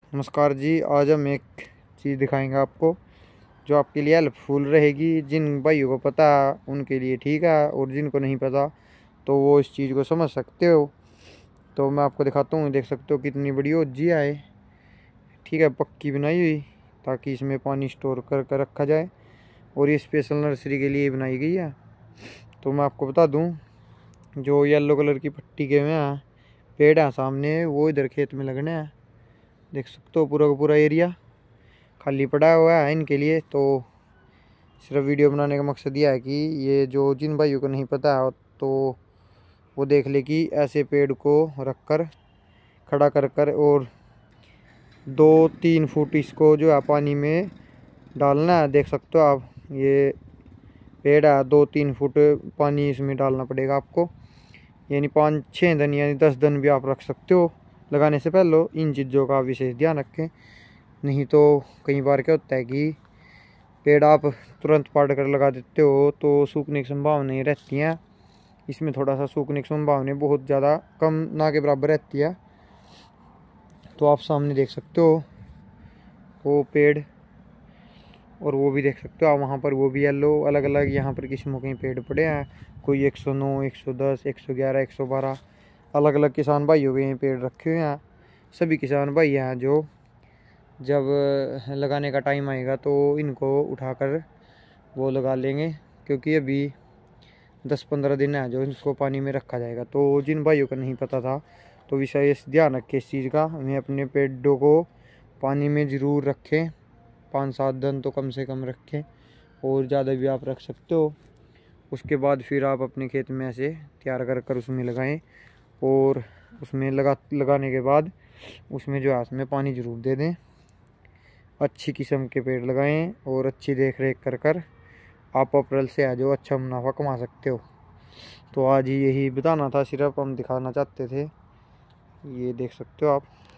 नमस्कार जी। आज हम एक चीज़ दिखाएंगे आपको जो आपके लिए हेल्पफुल रहेगी। जिन भाइयों को पता है उनके लिए ठीक है, और जिनको नहीं पता तो वो इस चीज़ को समझ सकते हो। तो मैं आपको दिखाता हूँ। देख सकते हो कितनी बड़ी ओजिया है, ठीक है, पक्की बनाई हुई, ताकि इसमें पानी स्टोर कर कर रखा जाए। और ये स्पेशल नर्सरी के लिए बनाई गई है। तो मैं आपको बता दूँ, जो येलो कलर की पट्टी के में है पेड़ है सामने, वो इधर खेत में लगने हैं। देख सकते हो पूरा का पूरा एरिया खाली पड़ा हुआ है इनके लिए। तो सिर्फ वीडियो बनाने का मकसद यह है कि ये जो जिन भाइयों को नहीं पता है तो वो देख ले कि ऐसे पेड़ को रख कर खड़ा कर कर और 2-3 फुट इसको जो है पानी में डालना है। देख सकते हो आप, ये पेड़ है 2-3 फुट पानी इसमें डालना पड़ेगा आपको। यानी 5-6 दिन यानी 10 दिन भी आप रख सकते हो। लगाने से पहले इन चीज़ों का विशेष ध्यान रखें, नहीं तो कई बार क्या होता है कि पेड़ आप तुरंत पाड़ कर लगा देते हो तो सूखने की संभावनाएं रहती हैं। इसमें थोड़ा सा सूखने की संभावना बहुत ज़्यादा कम ना के बराबर रहती है। तो आप सामने देख सकते हो वो पेड़, और वो भी देख सकते हो आप वहाँ पर, वो भी येलो अलग अलग यहाँ पर किस्मों के पेड़ पड़े हैं। कोई 109, 110, 111, 112 अलग अलग किसान भाइयों के पेड़ रखे हुए हैं। सभी किसान भाई हैं जो जब लगाने का टाइम आएगा तो इनको उठाकर वो लगा लेंगे, क्योंकि अभी 10-15 दिन है जो इसको पानी में रखा जाएगा। तो जिन भाइयों को नहीं पता था तो विशेष ध्यान रखें इस चीज़ का। हमें अपने पेड़ों को पानी में ज़रूर रखें, 5-7 दिन तो कम से कम रखें, और ज़्यादा भी आप रख सकते हो। उसके बाद फिर आप अपने खेत में ऐसे तैयार कर कर उसमें लगाएं, और उसमें लगाने के बाद उसमें जो है उसमें पानी ज़रूर दे दें। अच्छी किस्म के पेड़ लगाएं और अच्छी देख रेख कर कर आप अप्रैल से आ जाओ, अच्छा मुनाफा कमा सकते हो। तो आज ही यही बताना था, सिर्फ हम दिखाना चाहते थे। ये देख सकते हो आप।